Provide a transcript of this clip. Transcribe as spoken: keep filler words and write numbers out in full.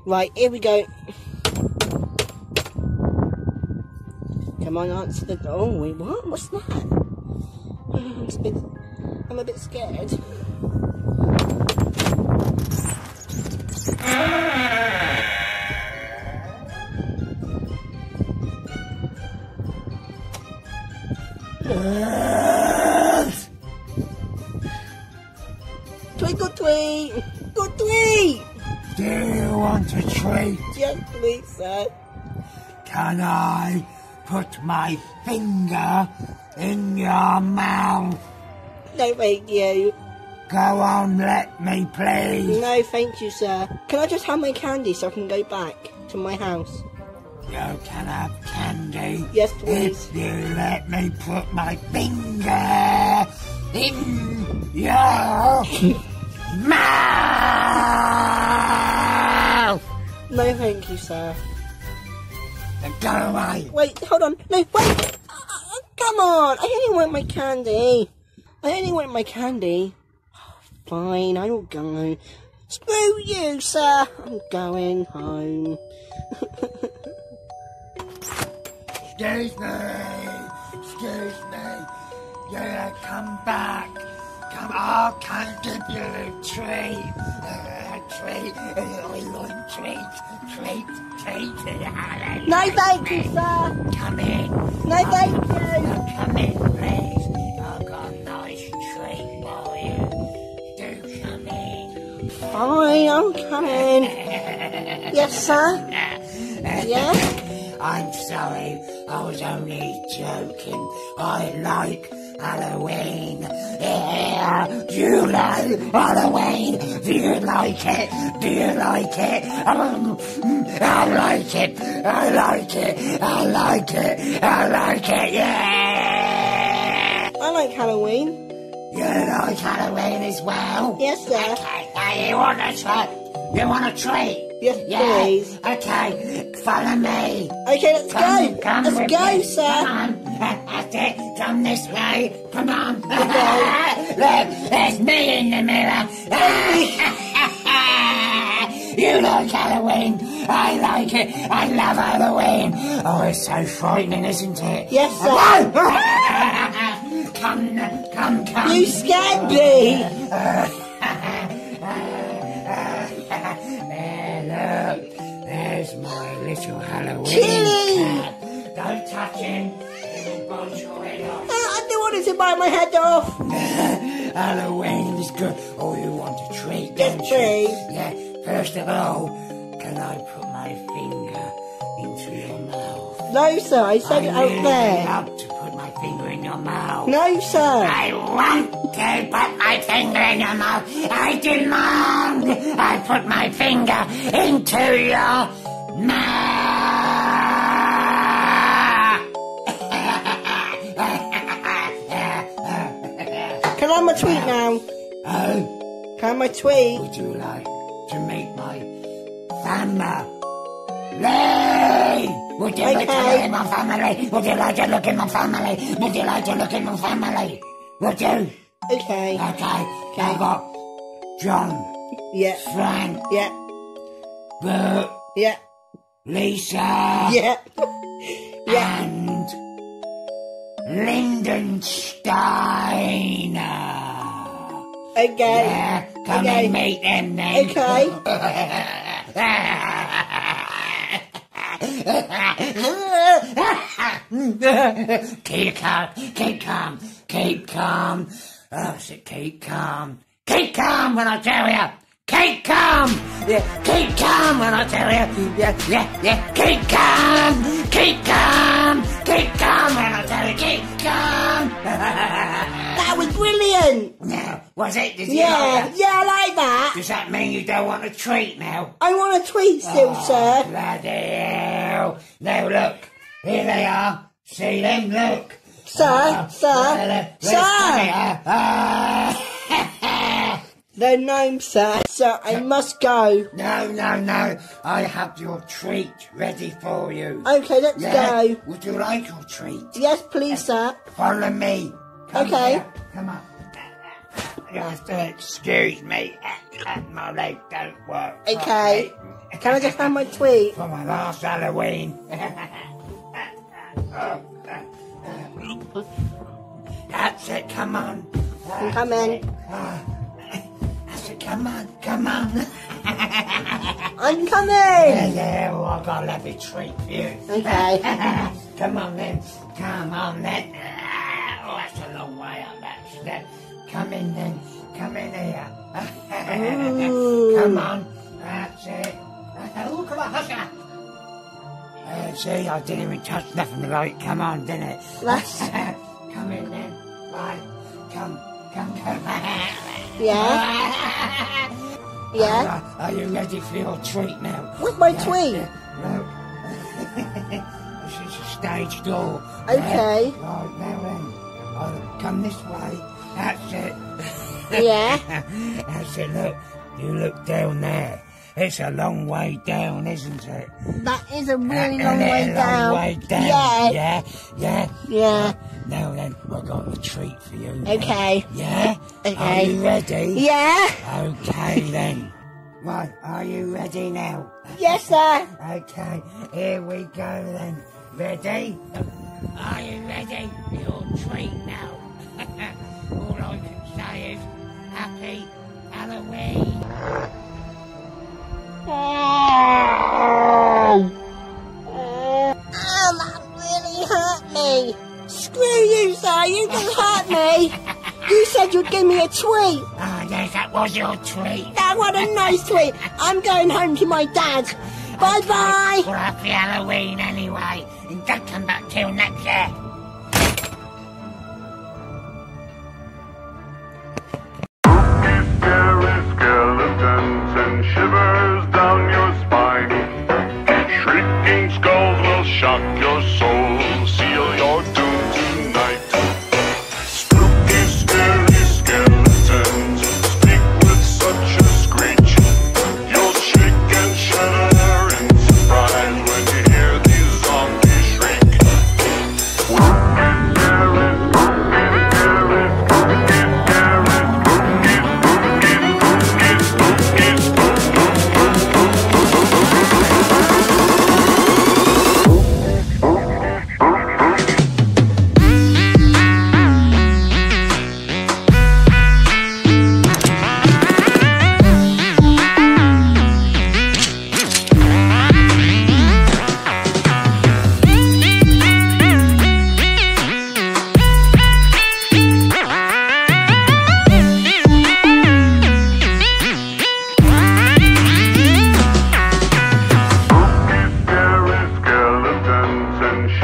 Right, here we go. Come on, answer the door. Oh, wait, what? What's that? I'm a bit, I'm a bit scared. Twinkle tweet! Twinkle tweet! Do you want a treat? Yes, please, sir. Can I put my finger in your mouth? No, thank you. Go on, let me, please. No, thank you, sir. Can I just have my candy so I can go back to my house? You can have candy. Yes, please. If you let me put my finger in your mouth. No, thank you, sir. Go away. Wait, hold on. No, wait. Uh, come on. I only want my candy. I only want my candy. Fine, I will go. Screw you, sir. I'm going home. Excuse me. Excuse me. Yeah, come back. Come on, can give you a treat. A treat. I like treat. Treat. Treat. No, thank you, sir. Come in. No, thank you. Come in, please. I've got a nice treat for you. Do come in. Fine, I'm coming. Yes, sir. Yeah? I'm sorry, I was only joking. I like Halloween. Yeah, do you like Halloween? Do you like it? Do you like it? Um, I like it. I like it. I like it. I like it. Yeah. I like Halloween. You like Halloween as well? Yes, sir. Okay, now you want a treat? You want a treat? Yes, yeah. please. Okay, follow me. Okay, let's come, go. Come let's with go, me. sir. Come on. That's it. Come this way. Come on. Okay. Look, there's me in the mirror. You like Halloween. I like it. I love Halloween. Oh, it's so frightening, isn't it? Yes, sir. Come, come, come. You scared me. There, look. There's my little Halloween Chilly. cat. Don't touch him. He will bounce your head off. Uh, I don't want to bite my head off. Halloween is good. Oh, you want a treat, Yes, don't please. you? Yeah. First of all, can I put my finger into your mouth? No, sir. I said it I out really there. love to put my finger in your mouth. No, sir. I want to put my finger in your mouth. I demand I put my finger into your mouth. Can I have my tweet now? Oh, Can I have my tweet? would you like to meet my family? Would you like to Okay. look at my family? Would you like to look at my family? Would you like to look at my family? Would you? Okay. Okay. I've got John, Yeah. Frank, Yeah. Bert, Yeah. Lisa, Yeah. Yeah. and Lyndon Steiner. Okay. Yeah, come Okay. and meet them then. Okay. Keep calm, keep calm, keep calm. Oh, I said keep calm. Keep calm when I tell you. Keep calm. Yeah, keep calm when I tell you. Yeah, yeah, yeah. Keep calm. Keep calm. Keep calm when I tell you. Keep calm. That was brilliant. Now, was it? Did you Yeah. like that? Yeah, I like that. Does that mean you don't want a treat now? I want a tweet still, Oh, sir. bloody hell. Now look, here they are. See them? Look. Sir, Ah, sir, where's sir. Tommy? Ah, ah. No, no, sir. Sir, I must go. No, no, no. I have your treat ready for you. Okay, let's Yeah? go. Would you like your treat? Yes, please, sir. Follow me. Come Okay. here. Come on. You have to excuse me. My leg don't work. Okay. properly. Can I just have my tweet? For my last Halloween. That's it, come on. I'm coming. That's it, come on, come on. I'm coming. Yeah, yeah, well, I've got a lovely treat for you. Okay. Come on then, come on then. Oh, that's a long way up that step. Come in then, come in here. Ooh. Come on, that's it. Oh, come on, hush her. Uh, see, I didn't even touch nothing right. Come on, didn't it? Let's... Come in then. Right, come, come, come. Yeah? Yeah? Uh, are you ready for your treat now? What's my tweet? No. This is a stage door. Okay. Yeah? Right, now then. I'll come this way. That's it. Yeah? That's it, look. You look down there. It's a long way down, isn't it? That is a really Uh, long isn't way it a down. long way down? Yeah. Yeah, yeah. Yeah. Now then, I've got a treat for you. Okay. Yeah? Okay. Are you ready? Yeah? Okay then. Right, are you ready now? Yes, sir. Okay, here we go then. Ready? Are you ready for your treat now? All I can say is Happy Halloween. Oh, that really hurt me. Screw you, sir. You can hurt me. You said you'd give me a treat. Ah, yes, that was your treat. That was a nice treat. I'm going home to my dad. Bye-bye. Well, happy Halloween anyway. And don't come back till next year.